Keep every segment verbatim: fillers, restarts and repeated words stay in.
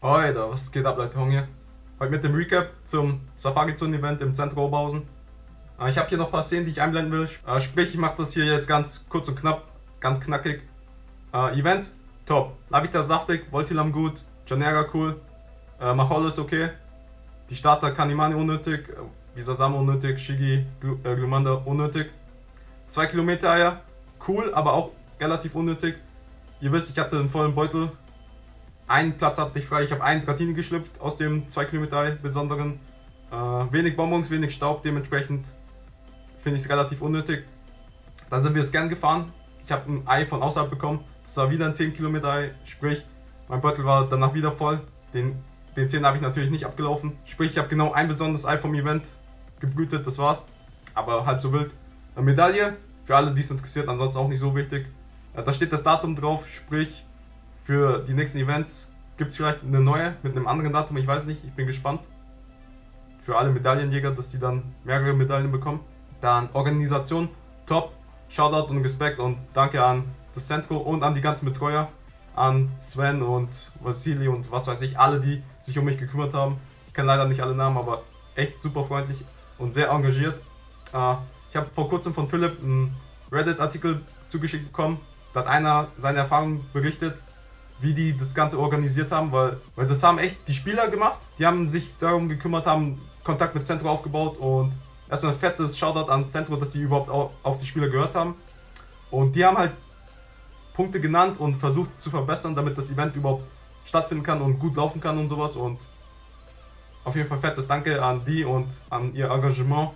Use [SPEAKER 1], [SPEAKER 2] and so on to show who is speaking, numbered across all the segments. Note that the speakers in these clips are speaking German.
[SPEAKER 1] Heute, was geht ab, Leute, Hunger? Heute mit dem Recap zum Safari-Zone-Event im Zentrum Oberhausen. Äh, Ich habe hier noch ein paar Szenen, die ich einblenden will. Äh, Sprich, ich mache das hier jetzt ganz kurz und knapp, ganz knackig. Äh, Event, top. Lavita saftig, Voltilam gut, Janera cool, äh, Machol ist okay. Die Starter Kanimani unnötig, äh, Visasama unnötig, Shigi, Glu äh, Glumanda unnötig. zwei Kilometer Eier, cool, aber auch relativ unnötig. Ihr wisst, ich hatte einen vollen Beutel. Einen Platz hatte ich frei, ich habe einen Dratini geschlüpft aus dem zwei Kilometer Ei besonderen. Äh, wenig Bonbons, wenig Staub, dementsprechend finde ich es relativ unnötig. Dann sind wir Scan gefahren. Ich habe ein Ei von außerhalb bekommen. Das war wieder ein zehn Kilometer Ei, sprich, mein Beutel war danach wieder voll. Den, den zehn habe ich natürlich nicht abgelaufen. Sprich, ich habe genau ein besonderes Ei vom Event gebrütet, das war's. Aber halb so wild. Eine Medaille, für alle, die es interessiert, ansonsten auch nicht so wichtig. Äh, da steht das Datum drauf, sprich, für die nächsten Events gibt es vielleicht eine neue mit einem anderen Datum, ich weiß nicht, ich bin gespannt. Für alle Medaillenjäger, dass die dann mehrere Medaillen bekommen. Dann Organisation, top, Shoutout und Respekt und danke an das Centro und an die ganzen Betreuer, an Sven und Vasili und was weiß ich, alle, die sich um mich gekümmert haben. Ich kenne leider nicht alle Namen, aber echt super freundlich und sehr engagiert. Äh, ich habe vor kurzem von Philipp einen Reddit-Artikel zugeschickt bekommen, da hat einer seine Erfahrungen berichtet, wie die das Ganze organisiert haben, weil, weil das haben echt die Spieler gemacht. Die haben sich darum gekümmert, haben Kontakt mit Centro aufgebaut und erstmal ein fettes Shoutout an Centro, dass die überhaupt auf die Spieler gehört haben. Und die haben halt Punkte genannt und versucht zu verbessern, damit das Event überhaupt stattfinden kann und gut laufen kann und sowas. Und auf jeden Fall fettes Danke an die und an ihr Engagement.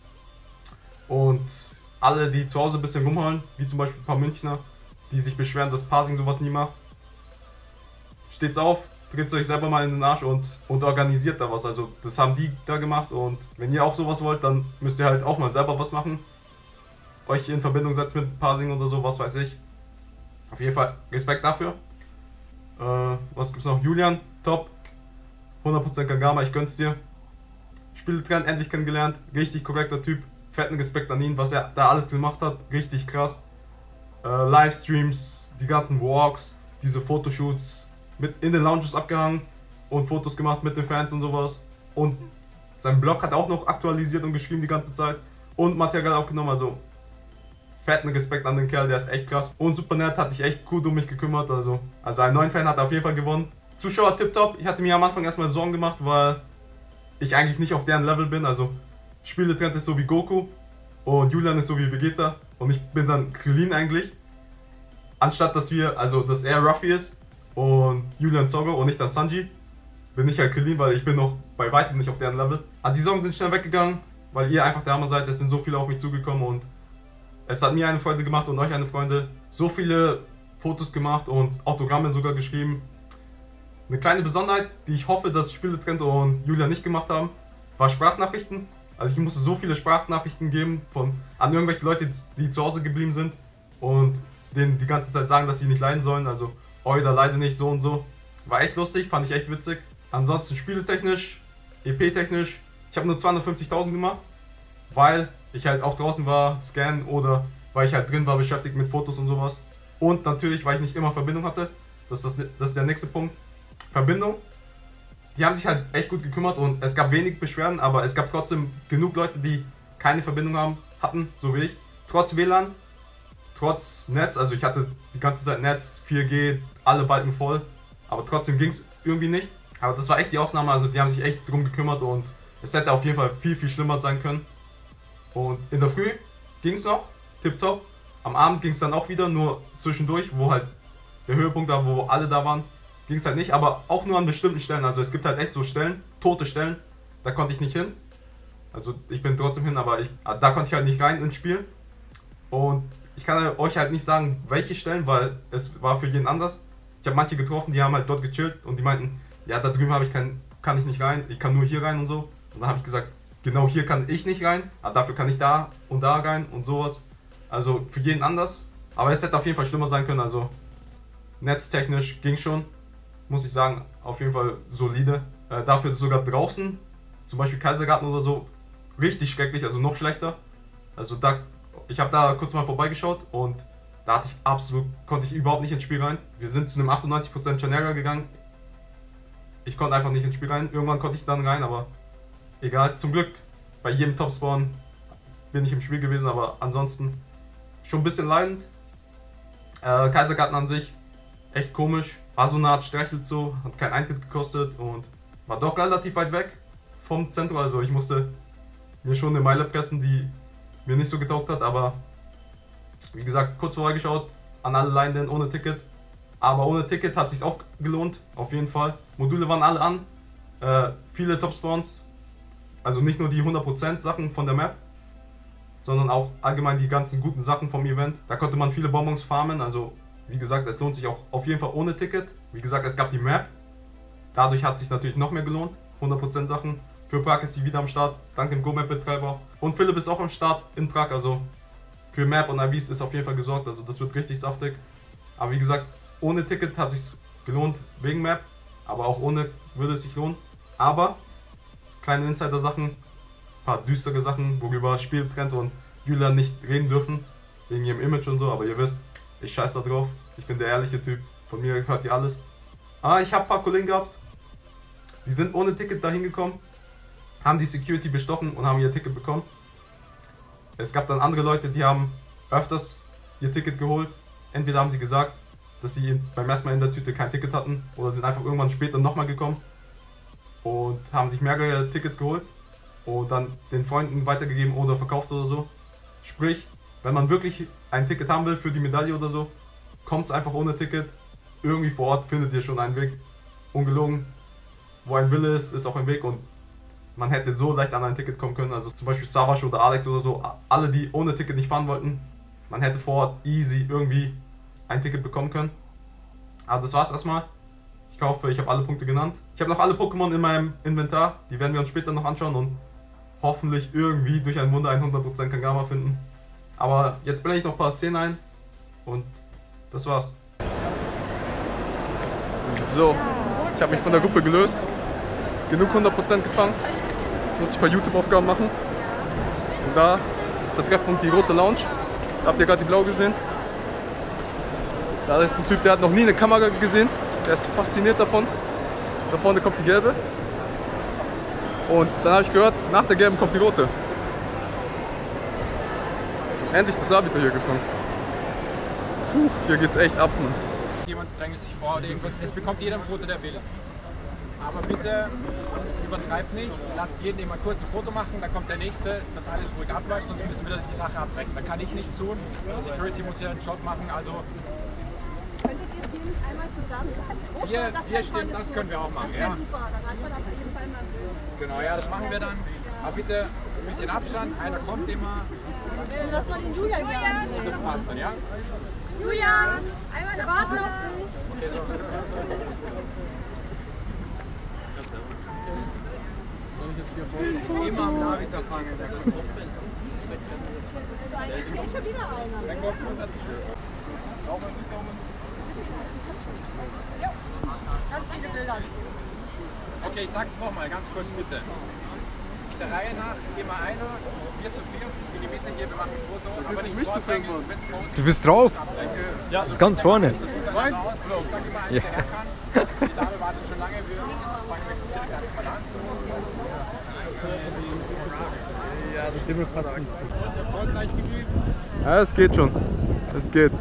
[SPEAKER 1] Und alle, die zu Hause ein bisschen rumholen, wie zum Beispiel ein paar Münchner, die sich beschweren, dass Parsing sowas nie macht. Steht's auf, dreht euch selber mal in den Arsch und, und organisiert da was. Also das haben die da gemacht und wenn ihr auch sowas wollt, dann müsst ihr halt auch mal selber was machen. Euch in Verbindung setzen mit Parsing oder so, was weiß ich. Auf jeden Fall Respekt dafür. Äh, was gibt's noch? Julian, top. hundert Prozent Kagama, ich gönn's dir. Spieltrend endlich kennengelernt, richtig korrekter Typ. Fetten Respekt an ihn, was er da alles gemacht hat, richtig krass. Äh, Livestreams, die ganzen Walks, diese Fotoshoots. Mit in den Lounges abgehangen und Fotos gemacht mit den Fans und sowas. Und sein Blog hat auch noch aktualisiert und geschrieben die ganze Zeit. Und Material aufgenommen, also fetten Respekt an den Kerl, der ist echt krass. Und super nett, hat sich echt gut um mich gekümmert. Also, also einen neuen Fan hat er auf jeden Fall gewonnen. Zuschauer tipptopp. Ich hatte mir am Anfang erstmal Sorgen gemacht, weil ich eigentlich nicht auf deren Level bin. Also Spieletrend ist so wie Goku und Julian ist so wie Vegeta. Und ich bin dann Krillin eigentlich. Anstatt dass wir, also dass er Ruffy ist und Julian Zoggo und nicht dann Sanji, bin ich halt Krillin, weil ich bin noch bei weitem nicht auf deren Level. Aber die Sorgen sind schnell weggegangen, weil ihr einfach der Hammer seid. Es sind so viele auf mich zugekommen und es hat mir eine Freude gemacht und euch eine Freude. So viele Fotos gemacht und Autogramme sogar geschrieben. Eine kleine Besonderheit, die ich hoffe, dass Spieletrend und Julian nicht gemacht haben, war Sprachnachrichten. Also ich musste so viele Sprachnachrichten geben von, an irgendwelche Leute, die zu Hause geblieben sind und denen die ganze Zeit sagen, dass sie nicht leiden sollen. Also oder leider nicht so und so. War echt lustig, fand ich echt witzig. Ansonsten spieletechnisch, E P-technisch, ich habe nur zweihundertfünfzigtausend gemacht, weil ich halt auch draußen war, scannen oder weil ich halt drin war, beschäftigt mit Fotos und sowas. Und natürlich, weil ich nicht immer Verbindung hatte. Das ist, das, das ist der nächste Punkt. Verbindung. Die haben sich halt echt gut gekümmert und es gab wenig Beschwerden, aber es gab trotzdem genug Leute, die keine Verbindung haben, hatten, so wie ich. Trotz W L A N. Trotz Netz, also ich hatte die ganze Zeit Netz, vier G, alle Balken voll, aber trotzdem ging es irgendwie nicht. Aber das war echt die Ausnahme, also die haben sich echt drum gekümmert und es hätte auf jeden Fall viel, viel schlimmer sein können. Und in der Früh ging es noch, tipptopp. Am Abend ging es dann auch wieder, nur zwischendurch, wo halt der Höhepunkt war, wo alle da waren, ging es halt nicht, aber auch nur an bestimmten Stellen. Also es gibt halt echt so Stellen, tote Stellen, da konnte ich nicht hin. Also ich bin trotzdem hin, aber ich, da konnte ich halt nicht rein ins Spiel. Und ich kann euch halt nicht sagen, welche Stellen, weil es war für jeden anders. Ich habe manche getroffen, die haben halt dort gechillt und die meinten, ja, da drüben habe ich kein, kann ich nicht rein, ich kann nur hier rein und so. Und dann habe ich gesagt, genau hier kann ich nicht rein, aber dafür kann ich da und da rein und sowas. Also für jeden anders. Aber es hätte auf jeden Fall schlimmer sein können, also netztechnisch ging schon, muss ich sagen, auf jeden Fall solide. Äh, dafür ist sogar draußen, zum Beispiel Kaisergarten oder so, richtig schrecklich, also noch schlechter. Also da Ich habe da kurz mal vorbeigeschaut und da hatte ich absolut, konnte ich überhaupt nicht ins Spiel rein. Wir sind zu einem achtundneunzig Prozent Janera gegangen. ich konnte einfach nicht ins Spiel rein. Irgendwann konnte ich dann rein, aber egal. Zum Glück, bei jedem Topspawn bin ich im Spiel gewesen, aber ansonsten schon ein bisschen leidend. Äh, Kaisergarten an sich, echt komisch. War so eine Art Streichelzoo, hat keinen Eintritt gekostet und war doch relativ weit weg vom Zentrum. Also ich musste mir schon eine Meile pressen, die mir nicht so getaugt hat, aber wie gesagt, kurz vorher geschaut, an alle Leihenden ohne Ticket. Aber ohne Ticket hat es sich auch gelohnt, auf jeden Fall. Module waren alle an, äh, viele Top-Spawns, also nicht nur die hundert Prozent Sachen von der Map, sondern auch allgemein die ganzen guten Sachen vom Event. Da konnte man viele Bonbons farmen, also wie gesagt, es lohnt sich auch auf jeden Fall ohne Ticket. Wie gesagt, es gab die Map, dadurch hat es sich natürlich noch mehr gelohnt, hundert Prozent Sachen. Für Prag ist die wieder am Start, dank dem Go-Map-Betreiber. Und Philipp ist auch am Start in Prag, also für Map und I Vs ist auf jeden Fall gesorgt, also das wird richtig saftig. Aber wie gesagt, ohne Ticket hat es sich gelohnt wegen Map, aber auch ohne würde es sich lohnen. Aber kleine Insider-Sachen, ein paar düstere Sachen, worüber Spieltrend und Julian nicht reden dürfen, wegen ihrem Image und so, aber ihr wisst, ich scheiß da drauf, ich bin der ehrliche Typ, von mir hört ihr alles. Ah, ich habe ein paar Kollegen gehabt, die sind ohne Ticket da hingekommen, haben die Security bestochen und haben ihr Ticket bekommen. Es gab dann andere Leute, die haben öfters ihr Ticket geholt. Entweder haben sie gesagt, dass sie beim ersten Mal in der Tüte kein Ticket hatten oder sind einfach irgendwann später nochmal gekommen und haben sich mehrere Tickets geholt und dann den Freunden weitergegeben oder verkauft oder so. Sprich, wenn man wirklich ein Ticket haben will für die Medaille oder so, kommt es einfach ohne Ticket. Irgendwie vor Ort findet ihr schon einen Weg. Ungelogen, wo ein Wille ist, ist auch ein Weg und man hätte so leicht an ein Ticket kommen können. Also zum Beispiel Savas oder Alex oder so, alle die ohne Ticket nicht fahren wollten, man hätte vor Ort easy irgendwie ein Ticket bekommen können. Aber das war's erstmal. Ich hoffe, ich habe alle Punkte genannt. Ich habe noch alle Pokémon in meinem Inventar, die werden wir uns später noch anschauen und hoffentlich irgendwie durch ein Wunder hundert Prozent Kangama finden. Aber jetzt blende ich noch ein paar Szenen ein und das war's. So, ich habe mich von der Gruppe gelöst. Genug hundert Prozent gefangen. Jetzt muss ich ein paar YouTube-Aufgaben machen. Und da ist der Treffpunkt die rote Lounge. Habt ihr gerade die blaue gesehen? Da ist ein Typ, der hat noch nie eine Kamera gesehen. Der ist fasziniert davon. Da vorne kommt die gelbe. Und dann habe ich gehört, nach der gelben kommt die rote. Endlich das Rabita hier gefangen. Puh, hier geht's echt ab. Man.
[SPEAKER 2] Jemand drängelt sich vor oder irgendwas. Es bekommt jeder ein Foto, der will. Aber bitte übertreibt nicht, lasst jeden immer kurz ein Foto machen, dann kommt der nächste, dass alles ruhig abläuft, sonst müssen wir die Sache abbrechen. Da kann ich nichts tun, die Security muss ja einen Job machen, also...
[SPEAKER 3] Könntet ihr filmen einmal zusammen als Gruppe?
[SPEAKER 2] Wir,
[SPEAKER 3] das
[SPEAKER 2] wir stimmen, das können wir auch machen,
[SPEAKER 3] das
[SPEAKER 2] ja.
[SPEAKER 3] Super, dann hat man auf jeden Fall mal ein Bild.
[SPEAKER 2] Genau, ja, das machen wir dann. Aber bitte ein bisschen Abstand, einer kommt immer.
[SPEAKER 3] Lass mal den Julian hier an.
[SPEAKER 2] Und das passt dann, ja?
[SPEAKER 3] Julian, einmal der Partner auf dich.
[SPEAKER 2] Okay, so. Soll ich jetzt hier vorne? Immer am Navita fangen, der kommt.
[SPEAKER 3] Da ist schon wieder einer.
[SPEAKER 2] Der kommt, muss er sich lösen.
[SPEAKER 3] Ganz viele Bilder.
[SPEAKER 2] Okay, ich sag's nochmal, ganz kurz bitte. Der Reihe nach, immer einer, wir zu vier, in die Mitte hier, wir machen ein Foto. Aber nicht vordrängeln, wenn's kommt.
[SPEAKER 4] Du bist drauf. Ja, das ist ganz vorne.
[SPEAKER 2] Das muss er dann aus. Ich sag immer, einer, der her kann. Die Dame wartet schon lange, wir fangen direkt erstmal an.
[SPEAKER 4] Ja, das stimmt fast.
[SPEAKER 2] Erfolgreich gewesen.
[SPEAKER 1] Ja, es geht schon. Es geht.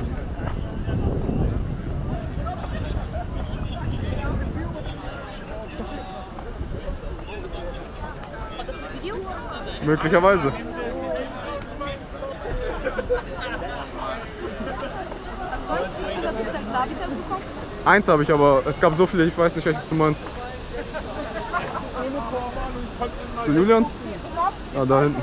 [SPEAKER 1] Möglicherweise.
[SPEAKER 3] Hast du hundert Prozent Navita bekommen?
[SPEAKER 1] Eins habe ich, aber es gab so viele, ich weiß nicht, welches du meinst. Bist du Julian? Ah, da hinten.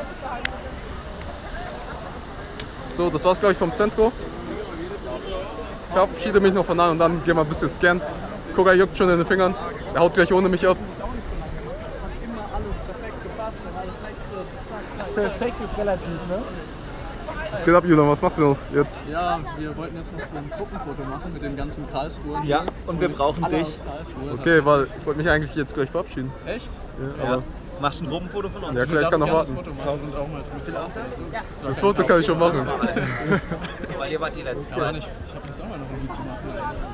[SPEAKER 1] So, das war's, glaube ich, vom Zentro. Ich verabschiede mich noch von allen und dann gehen wir ein bisschen scannen. Guck, er juckt schon in den Fingern. Er haut gleich ohne mich ab.
[SPEAKER 4] Perfekt ist relativ, ne?
[SPEAKER 1] Was geht ab, Julian? Was machst du jetzt?
[SPEAKER 5] Ja, wir wollten jetzt noch so ein Gruppenfoto machen mit den ganzen Karlsruhen.
[SPEAKER 4] Ja,
[SPEAKER 5] hier.
[SPEAKER 4] und wir brauchen
[SPEAKER 5] Alle
[SPEAKER 4] dich.
[SPEAKER 5] aus Karlsruhe.
[SPEAKER 1] Okay, weil ich wollte mich eigentlich jetzt gleich verabschieden.
[SPEAKER 5] Echt?
[SPEAKER 1] Ja,
[SPEAKER 4] Ja.
[SPEAKER 1] aber
[SPEAKER 4] Machst du ein Gruppenfoto von uns?
[SPEAKER 1] ja, klar, ich kann noch
[SPEAKER 5] Das
[SPEAKER 1] warten.
[SPEAKER 5] Foto machen und auch mal mit dir aufnehmen.
[SPEAKER 1] Das Foto kann ich schon machen.
[SPEAKER 4] Weil ihr wart die Letzten.
[SPEAKER 5] Aber nicht, ich habe jetzt auch mal noch ein Video machen.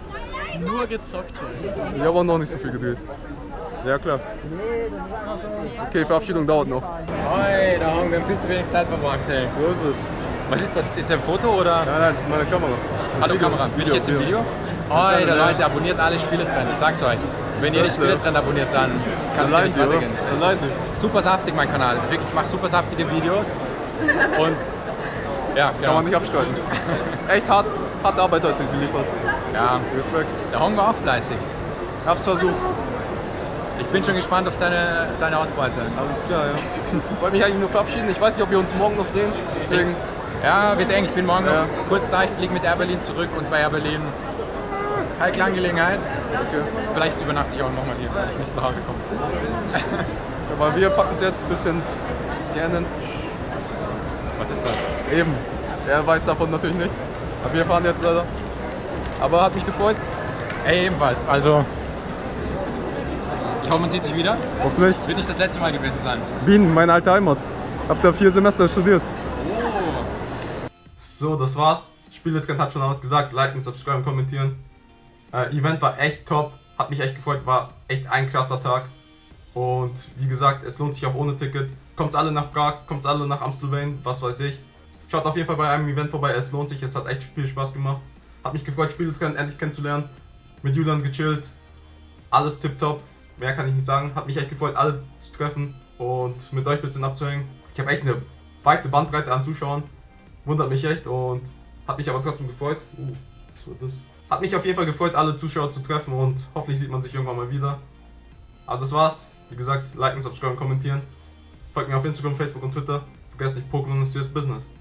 [SPEAKER 5] Nur gezockt heute.
[SPEAKER 6] Ich habe auch noch nicht so viel gedreht. Ja, klar. Okay, Verabschiedung dauert noch.
[SPEAKER 2] Oi, da haben wir viel zu wenig Zeit verbracht, hey.
[SPEAKER 6] So ist es.
[SPEAKER 2] Was ist das? Ist das ein Foto oder?
[SPEAKER 6] Nein, nein, das ist meine Kamera. Das
[SPEAKER 2] Hallo
[SPEAKER 6] Video.
[SPEAKER 2] Kamera, bin
[SPEAKER 6] Video,
[SPEAKER 2] ich jetzt im Video? Oi, da Leute, abonniert alle Spieletrend, ich sag's euch. Wenn ihr die
[SPEAKER 6] Das, äh,
[SPEAKER 2] Spieletrend abonniert, dann kann es
[SPEAKER 6] Allein
[SPEAKER 2] nicht
[SPEAKER 6] die, oder?
[SPEAKER 2] weitergehen.
[SPEAKER 6] Allein die.
[SPEAKER 2] Super saftig, mein Kanal. Wirklich, ich mache super saftige Videos. Und ja,
[SPEAKER 6] Kann
[SPEAKER 2] genau.
[SPEAKER 6] man nicht abstreiten. Echt hart, harte Arbeit heute geliefert.
[SPEAKER 2] Ja,
[SPEAKER 6] Respekt.
[SPEAKER 2] der Hong war auch fleißig.
[SPEAKER 6] Hab's versucht.
[SPEAKER 2] Ich bin schon gespannt auf deine, deine Ausbeute.
[SPEAKER 6] Alles klar, ja. Ich wollte mich eigentlich nur verabschieden. Ich weiß nicht, ob wir uns morgen noch sehen. Deswegen,
[SPEAKER 2] Ja, wird eng. Ich bin morgen
[SPEAKER 6] Ja.
[SPEAKER 2] noch kurz da. Ich fliege mit Air Berlin zurück und bei Air Berlin heikle Angelegenheit.
[SPEAKER 6] okay.
[SPEAKER 2] Vielleicht übernachte ich auch nochmal hier, wenn ich nicht nach Hause komme.
[SPEAKER 6] Aber wir packen es jetzt ein bisschen scannen.
[SPEAKER 2] Was ist das?
[SPEAKER 6] Eben. Er weiß davon natürlich nichts. Aber wir fahren jetzt leider. Aber hat mich gefreut.
[SPEAKER 2] Ey, ebenfalls. Also, ich hoffe, man sieht sich wieder.
[SPEAKER 1] Hoffentlich.
[SPEAKER 2] Wird nicht das letzte Mal gewesen sein.
[SPEAKER 1] Wien, meine alte Heimat. Hab da vier Semester studiert.
[SPEAKER 2] Oh.
[SPEAKER 1] So, das war's. Spieletrend hat schon alles gesagt. Liken, subscriben, kommentieren. Äh, Event war echt top. Hat mich echt gefreut. War echt ein krasser Tag. Und wie gesagt, es lohnt sich auch ohne Ticket. Kommt's alle nach Prag, kommt's alle nach Amstelveen, was weiß ich. Schaut auf jeden Fall bei einem Event vorbei. Es lohnt sich. Es hat echt viel Spaß gemacht. Hat mich gefreut, Spieletrend endlich kennenzulernen. Mit Julian gechillt. Alles tipptopp. Mehr kann ich nicht sagen. Hat mich echt gefreut, alle zu treffen und mit euch ein bisschen abzuhängen. Ich habe echt eine weite Bandbreite an Zuschauern. Wundert mich echt und hat mich aber trotzdem gefreut. Uh, was war das? Hat mich auf jeden Fall gefreut, alle Zuschauer zu treffen und hoffentlich sieht man sich irgendwann mal wieder. Aber das war's. Wie gesagt, liken, subscriben, kommentieren. Folgt mir auf Instagram, Facebook und Twitter. Vergesst nicht, Pokémon ist das Business.